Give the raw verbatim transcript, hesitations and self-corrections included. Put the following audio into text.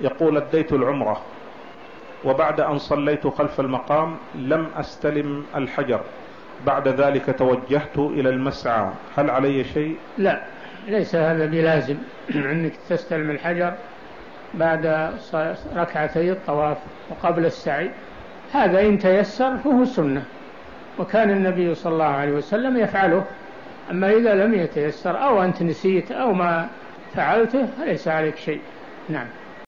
يقول: أديت العمرة وبعد أن صليت خلف المقام لم أستلم الحجر، بعد ذلك توجهت إلى المسعى، هل علي شيء؟ لا، ليس هذا بلازم أنك تستلم الحجر بعد ركعتي الطواف وقبل السعي، هذا إن تيسر فهو سنة، وكان النبي صلى الله عليه وسلم يفعله. أما إذا لم يتيسر أو أنت نسيت أو ما فعلته فليس عليك شيء. نعم.